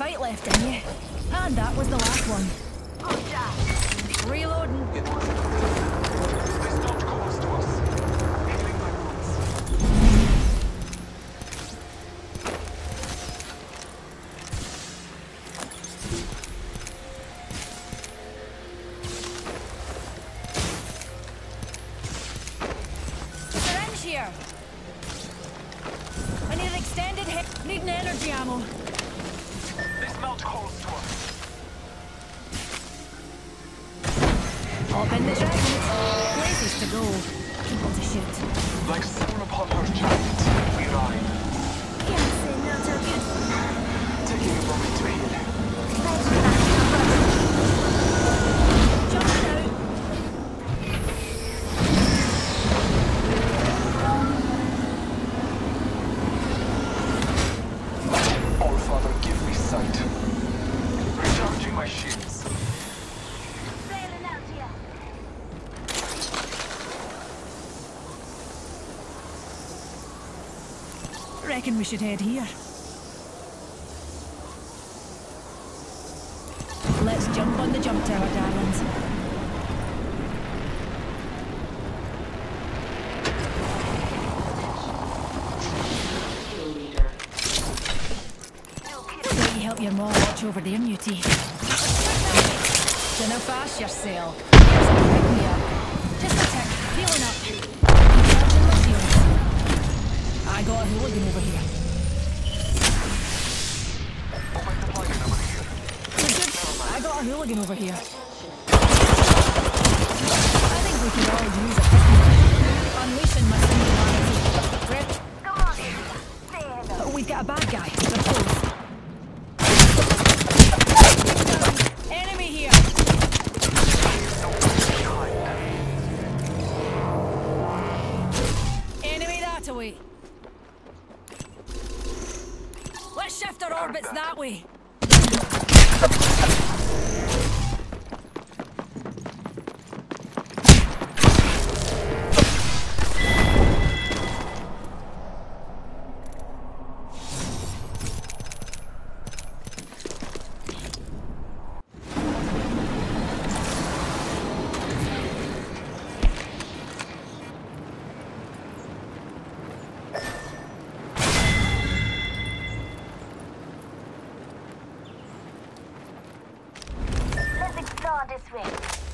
fight left in you. And that was the last one. Reloading. It wasn't. This not close to us. Healing my wounds. Syringe here. I need an extended hit. Need an energy ammo. This mount calls to us. Up in the dragon. Places to go. People to shoot. Like someone upon her chariot, we ride. Taking a moment to heal. Jump out. All Father, give me sight. Recharging my shields. Reckon we should head here. Let's jump on the jump tower, darlings. Let you help your mom watch over their mutie. Dinner fast yourself. Here's a pick me up. Just a tick. Healing up. Recharging my shields. I got a hooligan over here. I got a hooligan over here. I think we could all use a picnic. Unleashing my singularity. Grip. We've got a bad guy. They're close. Enemy here. Enemy that away. Let's shift our orbits that way. Let's explore this way.